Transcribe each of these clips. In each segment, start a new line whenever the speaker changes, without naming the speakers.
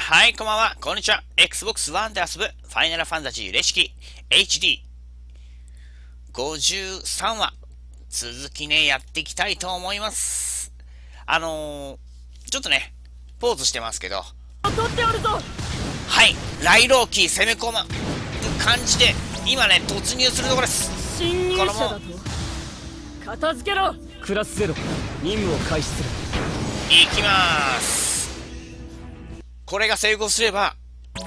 はい、こんばんは。こんにちは。Xbox One で遊ぶファイナルファンタジーレシキ HD53 話、続きね、やっていきたいと思います。ちょっとね、ポーズしてますけど。
取っておるぞ。
はい、来老期攻め込む感じで、今ね、突入するところです。
侵入者だと片付けろ。クラスゼロ、任務を開始する。
いきまーす。これが成功すれば、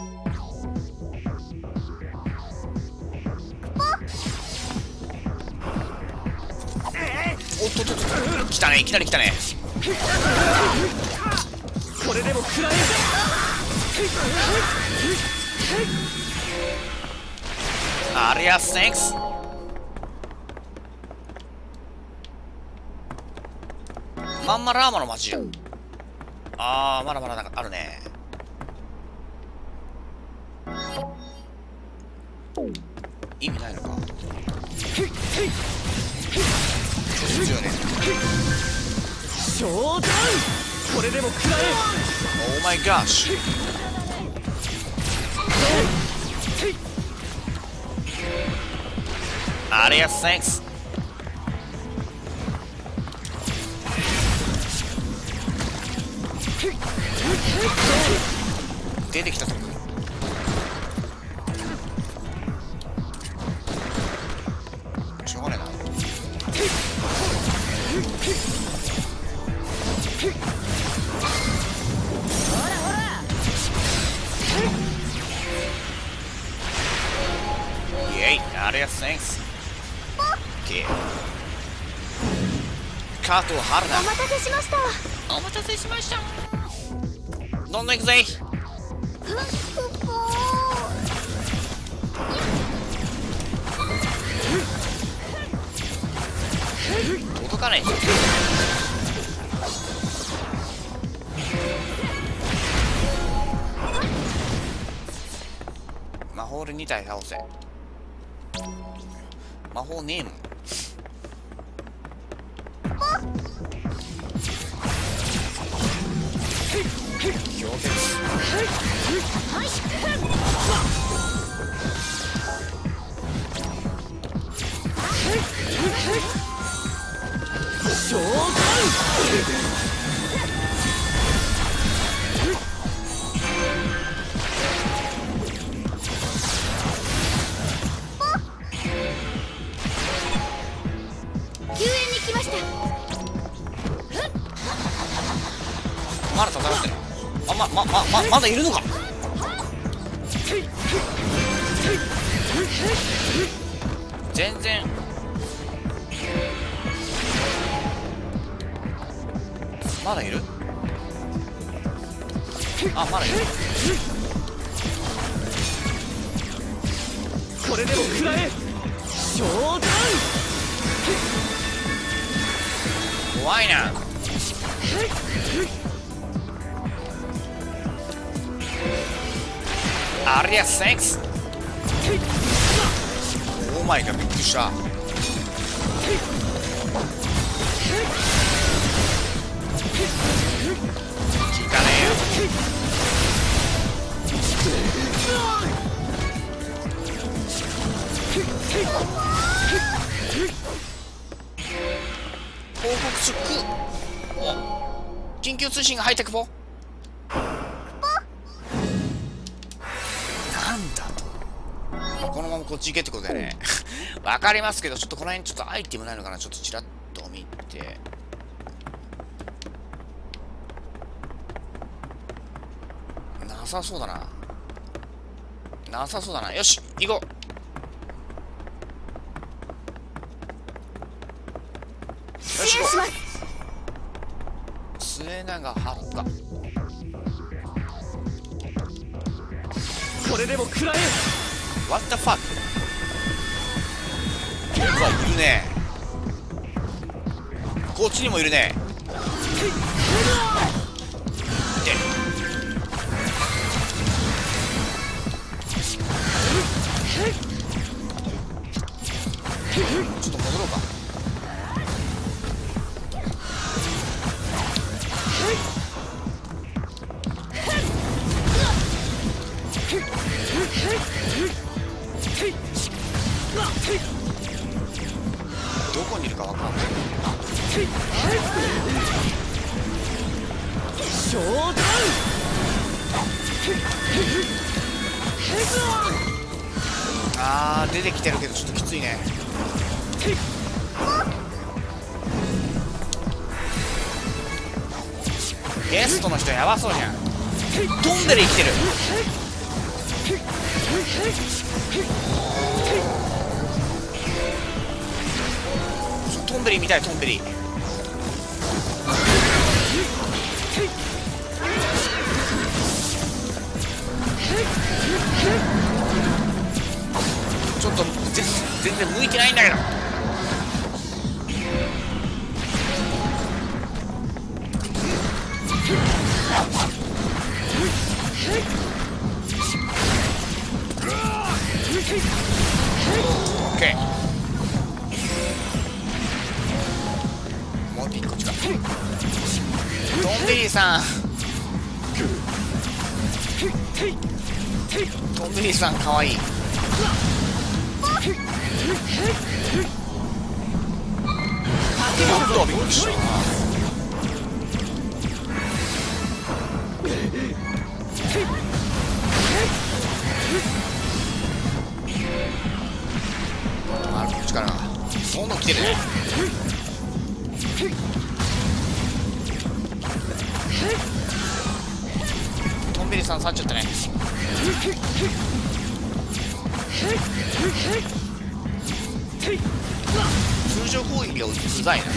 おっとっとっと、来たね、いきなり来たね。
これでも食らえ。
ありゃセンクス。まんまラーマの街。あー、まだまだなんかあるね。意味ないのか。超強いね。
ショーダウン。これでも食らえ。
オーマイガッシュ。ありがとうセンクス。出てきたと。しょうがねえな。イエイ、ありがとうセンクス。カートを張るな。
お待たせしました。
お待たせしました。どんどん行くぜ。届かない。魔法で2体倒せ。魔法ねえもん。強烈。
ショーダウン。
救援に来ました。
まだ戦ってる。まだいるのか。全然まだいる。あ、まだいる。
これでも食らえ。ショーダウン。
怖いな。ありゃセンクス。オーマイがびっくりした。効かねえよ。報告チェック。お、緊急通信が入ってくぽ。なんだと。このままこっち行けってことだよね。わかりますけど、ちょっとこの辺ちょっとアイテムないのかな。ちょっとちらっと見て。なさそうだな。なさそうだな。よし、行こう。よし、行こう。末永はるか。
これでも食らえ。
What the fuck。うわ、いるね。こっちにもいるね。で、ちょっと戻ろうか。
ショーダウン。
あー出てきてるけどちょっときついね。ゲストの人やばそうじゃん。トンベリ生きてる。トンベリ見たい。トンベリちょっと全然向いてないんだけど。オッケー。もう一個こっちか。トンベリーさん、トンベリーさんかわいい。おっとびっくりした。あこっちからどんどん来てるね。トンベリさん去っちゃったね。通常攻撃がうざいな。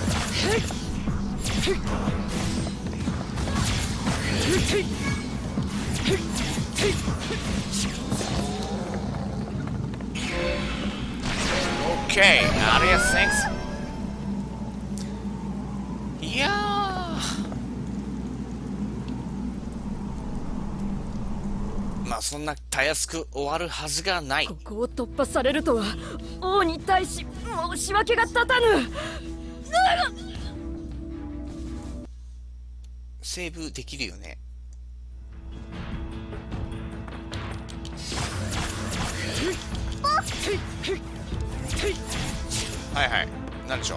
オッケー、ありがとう、センクス。いやー、まあそんなたやすく終わるはずがない。
ここを突破されるとは王に対し申し訳が立たぬ。
セーブできるよね。はいはい、なんでしょう。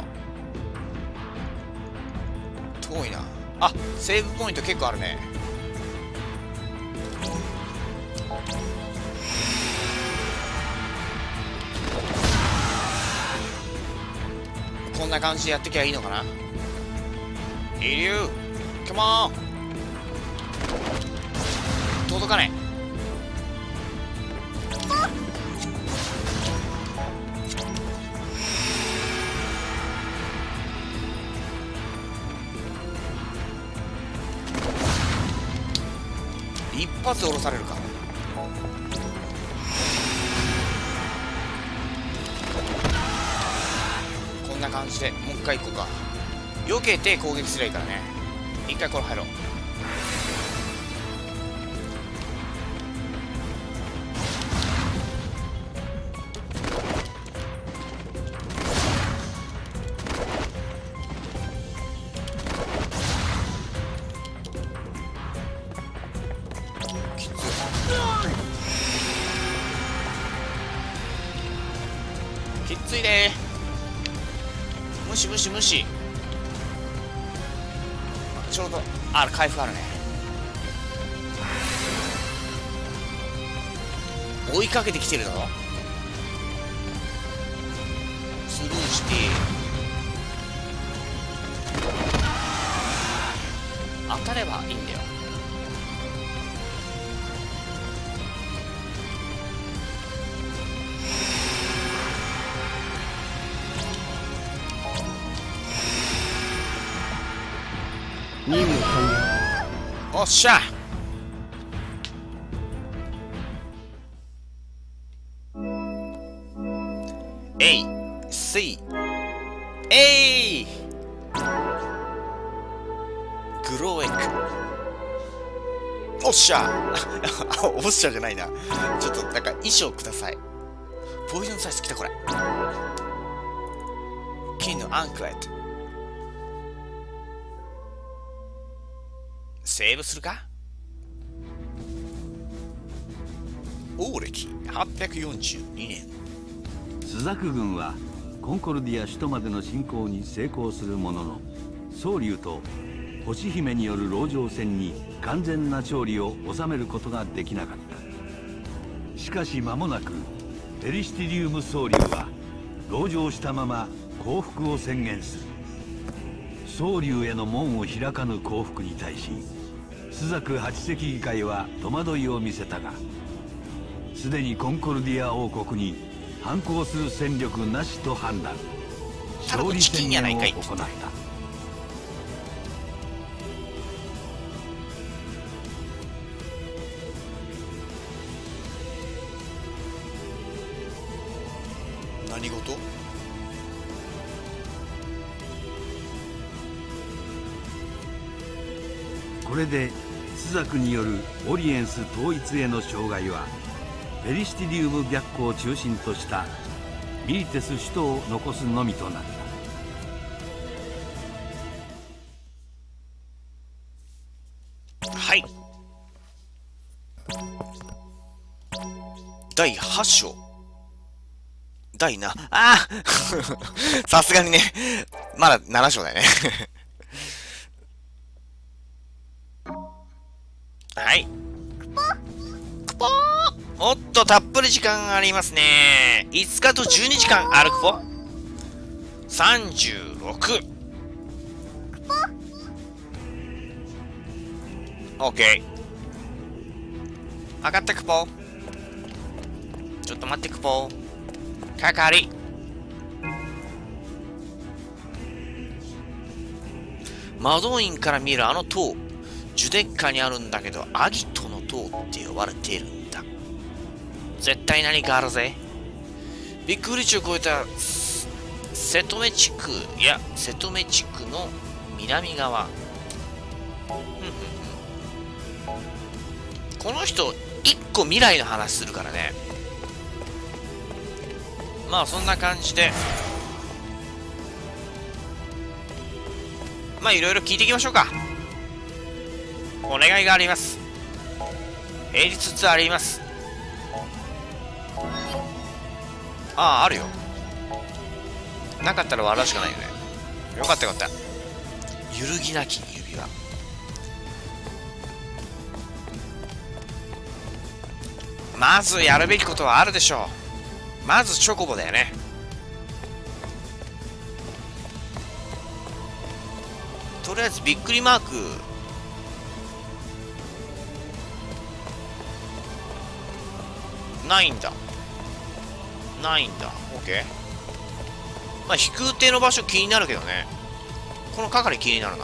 遠いな。あ、セーブポイント結構あるね。こんな感じでやってきゃいいのかな。イリュウカモン。届かない。一発で降ろされるか。こんな感じでもう一回行こうか。避けて攻撃すればいいからね。一回これ入ろう。きついでー。無視無視無視。ちょうど回復あるね。追いかけてきてるだろ。スルーして当たればいいんだよ。
任務完了。
おっしゃ。A C A グローエッグ。おっしゃ。おっしゃじゃないな。ちょっとなんか衣装ください。ポイズンサイズ来たこれ。金のアンクレット。セーブするか。王歴842年。
スザク軍はコンコルディア首都までの進行に成功するものの、宗龍と星姫による籠城戦に完全な勝利を収めることができなかった。しかし間もなくペリシティリウム総竜は籠城したまま降伏を宣言する。総竜への門を開かぬ降伏に対しスザク八隻議会は戸惑いを見せたが、すでにコンコルディア王国に反抗する戦力なしと判断、勝利宣言を行った。
何事？
これでスザクによるオリエンス統一への障害はペリシティリウム白虎を中心としたミリテス首都を残すのみとなった。
はい。第8章。第な、ああさすがにね、まだ7章だよねはい。クポーおっと、たっぷり時間がありますね。5日と12時間あるクポ 36。オッケー。分かったクポ。ちょっと待ってクポ。係。魔導院から見えるあの塔、ジュデッカにあるんだけど、アギトの塔って呼ばれているんだ。絶対何かあるぜ。ビッグブリッジを越えたセトメ地区の南側。この人一個未来の話するからね。まあそんな感じで、まあいろいろ聞いていきましょうか。お願いがあります。平日ツアーあります。ああ、あるよ。なかったら笑うしかないよね。よかったよかった。揺るぎなき指輪。まずやるべきことはあるでしょう。まずチョコボだよね。とりあえずびっくりマークないんだ。ないんだ。オッケー。まあ飛空艇の場所気になるけどね。この係気になるな。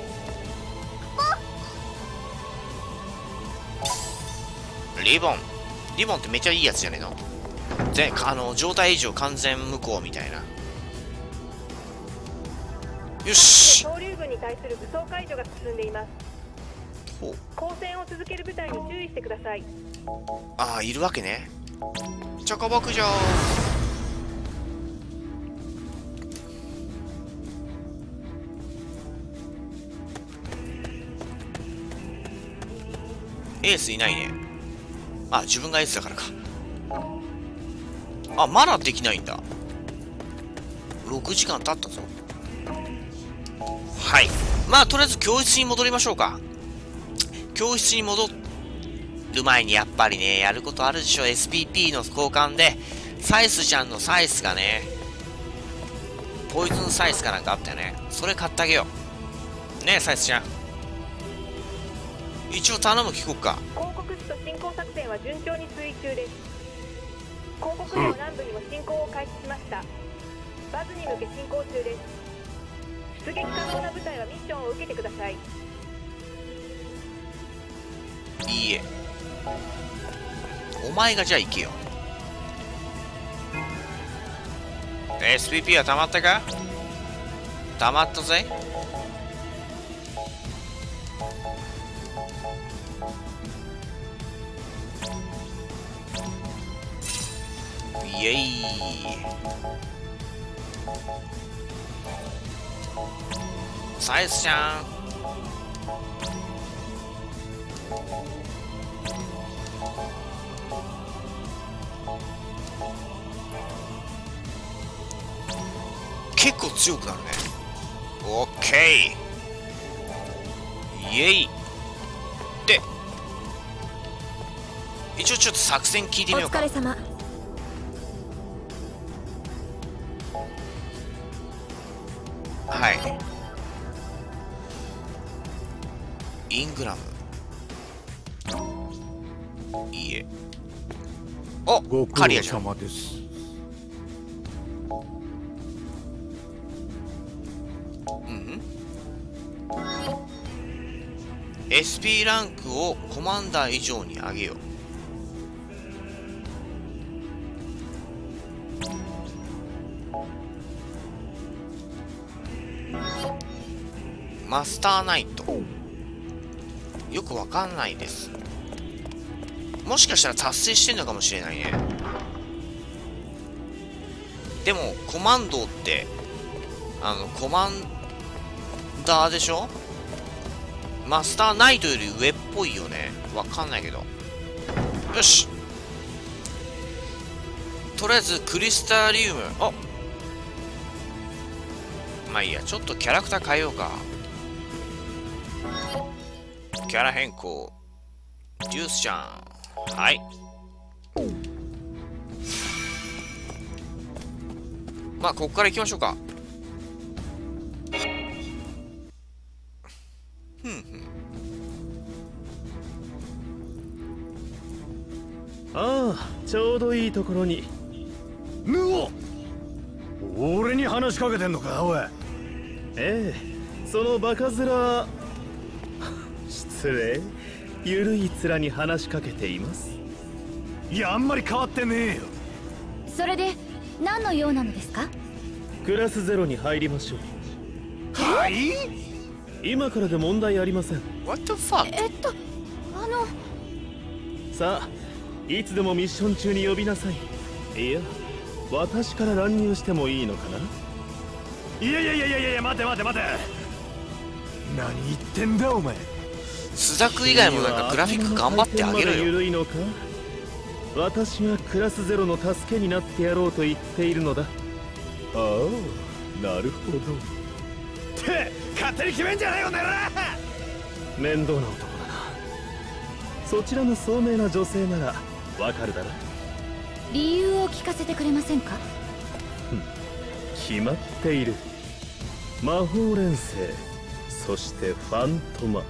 リボン。リボンってめっちゃいいやつじゃねえの。状態異常完全無効みたいな。よし。
総流軍に対する武装解除が進んでいます。
ほう。
交戦を続ける部隊に注意してください。
ああ、いるわけね。チョコ牧場。エースいないね。あ、自分がエースだからか。あ、まだできないんだ。6時間経ったぞ。はい。まあ、とりあえず教室に戻りましょうか。教室に戻る前にやっぱりね、やることあるでしょ。SPP の交換で、サイスちゃんのサイスがね、ポイズンサイスかなんかあったよね。それ買ってあげよう。ねえ、サイスちゃん。一応頼む、聞こっか。
広告使と進行作戦は順調に推移中です。広告領南部にも進行を開始しました。バズに向け進行中です。出撃可能な部隊はミッションを受けてください。
いいえ。お前がじゃあ行けよ。SPP は溜まったか？溜まったぜ。イエイ。サイスちゃん。結構強くなるね。オッケイエイで、一応ちょっと作戦聞いてみようか。
お疲れ様。
はい。イングラム。いいえ。お、
ご苦
カリアじゃん。
労様です。
SP ランクをコマンダー以上に上げよう。マスターナイト。よくわかんないです。もしかしたら達成してんのかもしれないね。でもコマンドってコマンダーでしょ。マスターナイトより上っぽいよね。わかんないけど。よし。とりあえずクリスタリウム。あ、まあいいや。ちょっとキャラクター変えようか。キャラ変更。デュースちゃん。はい。まあここから行きましょうか。
ああ、ちょうどいいところに。
ヌオ、俺に話しかけてんのかおい。
ええ、そのバカ面失礼、ゆるい面に話しかけています。
いや、あんまり変わってねえよ。
それで何の用なのですか？
クラス0に入りましょう。
はい、
今からで問題ありません。
What the fuck？
さあ、いつでもミッション中に呼びなさい。いや、私から乱入してもいいのかな。
いやいやいやいやいや、待て待て待て。何言ってんだお前。
スザク以外もなんかグラフィック頑張ってあげろよ。
緩いのか。私がクラス0の助けになってやろうと言っているのだ。ああ、なるほど。
って勝手に決めんじゃないよね。
面倒な男だな。そちらの聡明な女性ならわかるだろ。
理由を聞かせてくれませんか？
決まっている。魔法連星、そしてファントマ。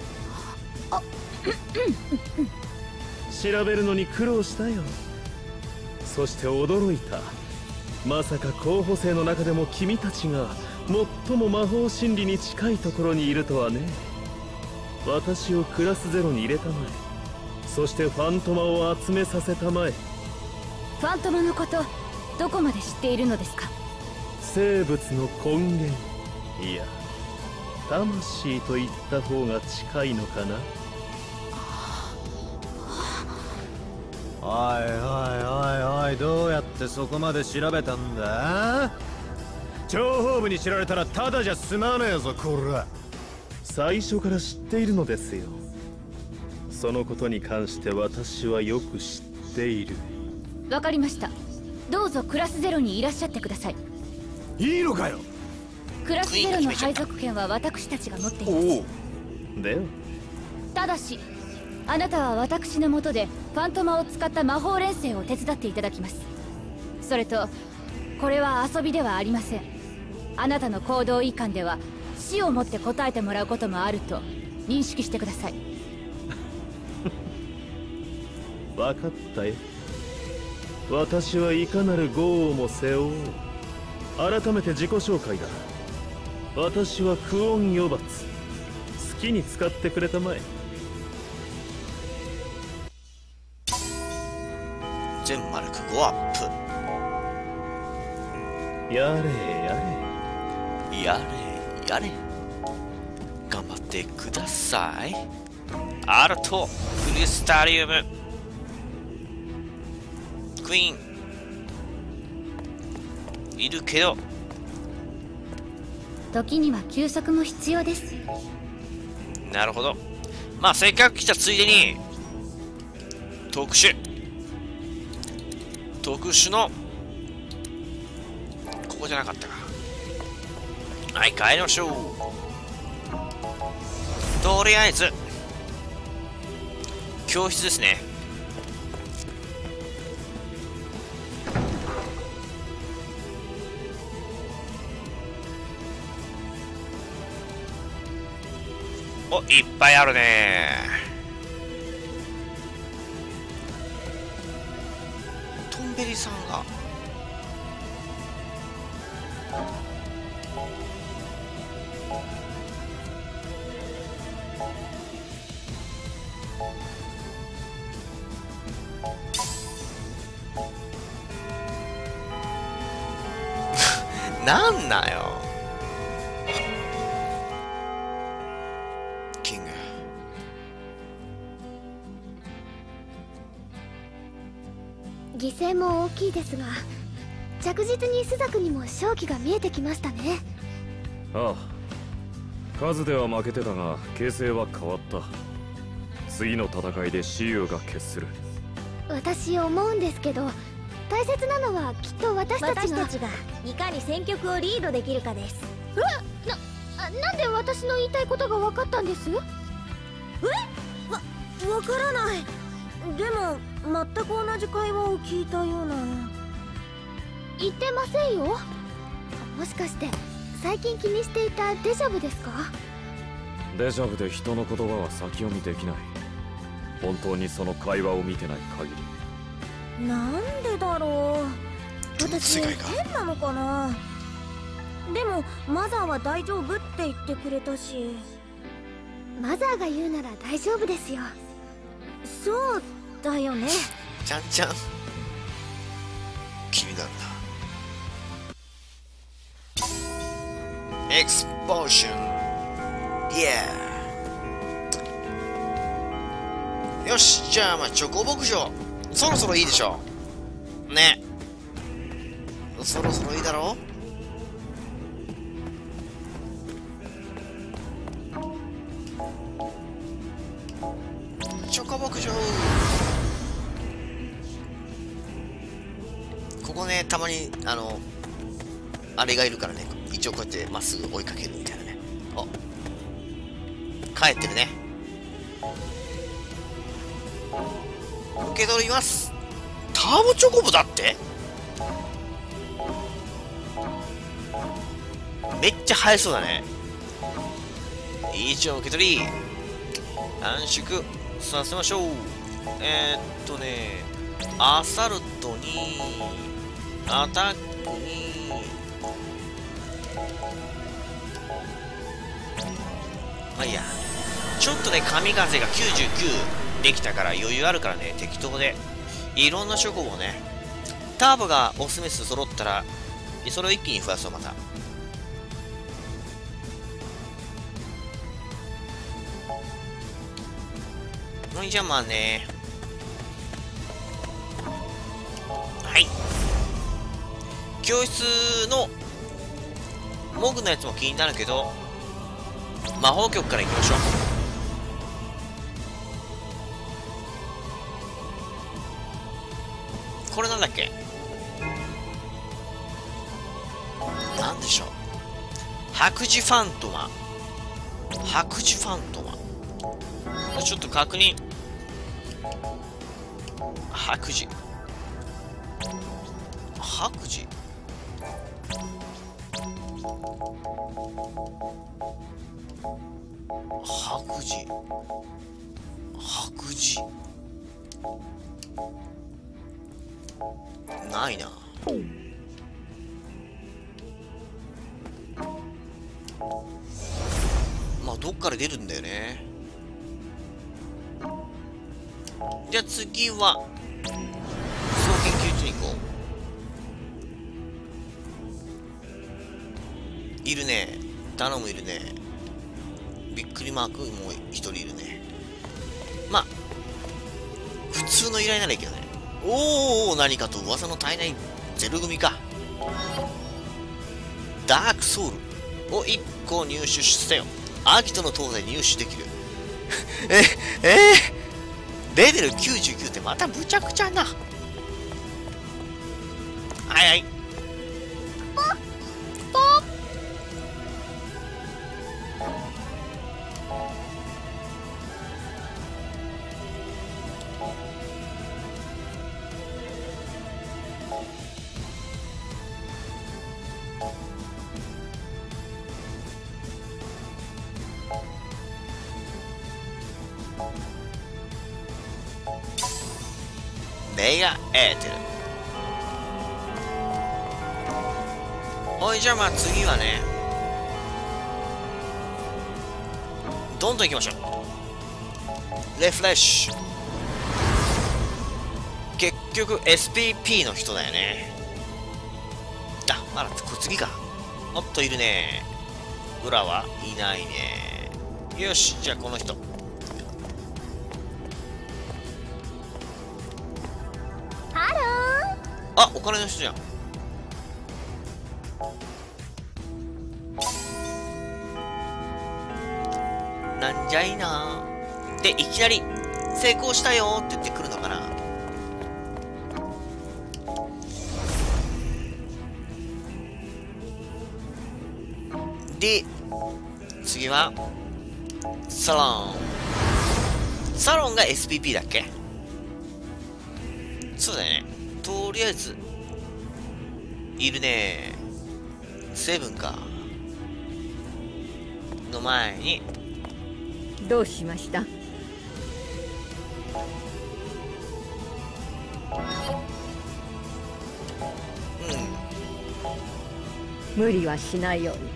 調べるのに苦労したよ。そして驚いた。まさか候補生の中でも君たちが最も魔法真理に近いところにいるとはね。私をクラス0に入れたまえ。そしてファントマを集めさせたまえ。
ファントマのことどこまで知っているのですか？
生物の根源、いや魂と言った方が近いのかな。
おいおいおいおい、どうやってそこまで調べたんだ？諜報部に知られたらただじゃ済まねえぞこら。
最初から知っているのですよ。そのことに関して私はよく知っている。
わかりました。どうぞクラス0にいらっしゃってください。
いいのかよ。
クラス0の配属権は私たちが持っています。
では
ただしあなたは私の下でファントマを使った魔法連星を手伝っていただきます。それとこれは遊びではありません。あなたの行動いかんでは死をもって答えてもらうこともあると認識してください。
分かったよ。私はいかなる業をも背負おう。改めて自己紹介だ。私はクオン・ヨバツ。好きに使ってくれたまえ。
全マルク5アップ。
やれやれ
やれやれ、頑張ってください。アルトクリスタリウムクイーンいるけど、
時には休息も必要です。
なるほど。まあせっかく来たついでに特殊のここじゃなかったか。はい、帰りましょう。 とりあえず教室ですね。お、いっぱいあるね。トンベリさんがなんなよキング。
犠牲も大きいですが、着実に朱雀にも勝機が見えてきましたね。
ああ、数では負けてたが形勢は変わった。次の戦いで雌雄が決する。
私思うんですけど、大切なのはきっと私たちが
いかに戦局をリードできるかです。
なんで私の言いたいことが分かったんです？
わからない。でも全く同じ会話を聞いたような。
言ってませんよ。もしかして最近気にしていたデジャブですか？
デジャブで人の言葉は先読みできない。本当にその会話を見てない限り。
なんでだろう。私変なのかな。でもマザーは大丈夫って言ってくれたし。
マザーが言うなら大丈夫ですよ。
そうだよね。
ちゃんちゃん気になるな。エクスポーション、イエー。よし、じゃあチョコ牧場そろそろいいでしょね。そろそろいいだろう。チョコ牧場、ここね、たまにあれがいるからね、一応こうやってまっすぐ追いかけるみたいなね。お、帰ってるね。受け取ります。ターボチョコボだって。めっちゃ速そうだね。一応受け取り短縮させましょう。アサルトにアタックにまあいいや。ちょっとね、神風が99できたから余裕あるからね、適当でいろんなチョコボをね、ターボがオスメス揃ったらそれを一気に増やそう。またじゃあまあね、はい、教室のモグのやつも気になるけど、魔法局から行きましょう。これなんだっけ、なんでしょう。白磁ファントマ、白磁ファントマ、ちょっと確認。白磁、白磁、白磁、白磁ないな。まあどっから出るんだよね。じゃあ次は総研究所に行こう。いるね、頼む、いるね。びっくりマークもう一人いるね。まあ普通の依頼ならいいけどね。おお、何かと噂の体内ゼロ組か。ダークソウルを1個入手してよ。アギトの塔で入手できる。レベル99ってまたむちゃくちゃな。はいはい。 メガエーテル。ほい、じゃあまあ次はね、どんどん行きましょう。レフレッシュ。結局 SPP の人だよね。あ、まだ次か。もっといるね。裏はいないね。よし、じゃあこの人。
ハロ
あ、お金の人じゃん。なんじゃいな。で、いきなり成功したよって言ってくるのかな。で、次はサロン。サロンが SPP だっけ？そうだね。とりあえずいるね。セブンかの前に。
どうしました？無理はしないように。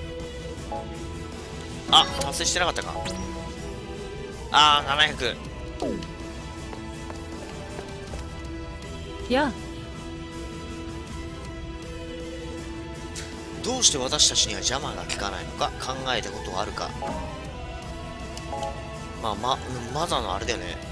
あ、達成してなかったか。ああ、700。
やあ、
どうして私たちには邪魔が効かないのか考えたことはあるか。マザーのあれだよね。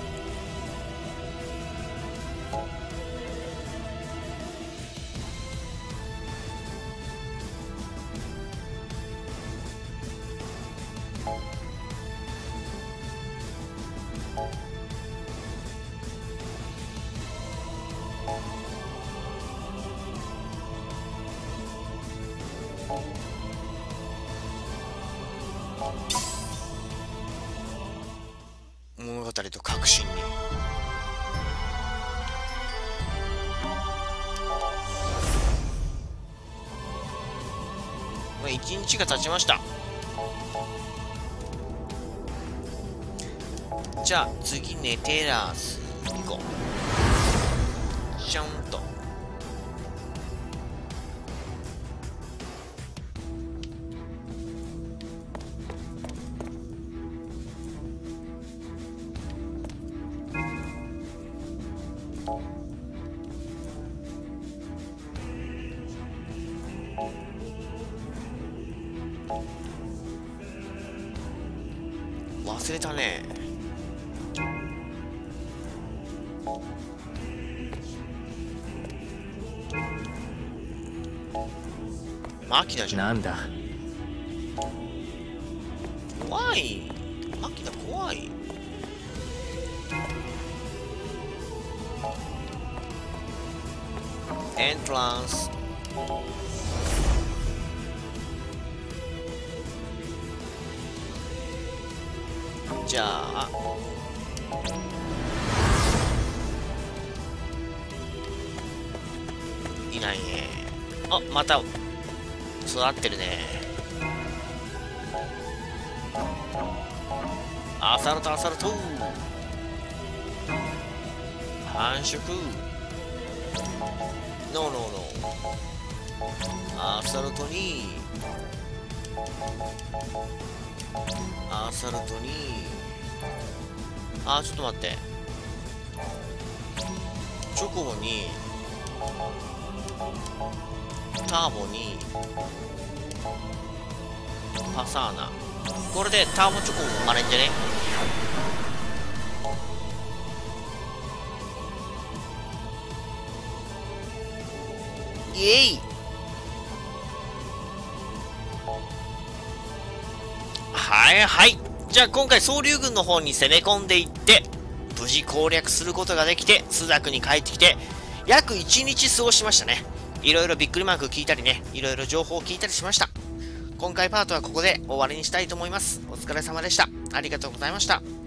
物語と革新に。1日が経ちました。じゃあ次ネテラス行こう。ちゃんと忘れたね。マキナじゃん。
なんだ。
怖い。マキナ怖い。エントランス。じゃあいないね。あ、また育ってるね。アサルトアサルト繁殖。ノーノーノー。アサルトにアサルトに。あー、ちょっと待って。チョコボにターボにパサーナ。これでターボチョコボ生まれんじゃね？イエイ。はいはい。じゃあ今回総流軍の方に攻め込んでいって無事攻略することができて、スザクに帰ってきて約1日過ごしましたね。いろいろびっくりマーク聞いたりね、いろいろ情報を聞いたりしました。今回パートはここで終わりにしたいと思います。お疲れ様でした。ありがとうございました。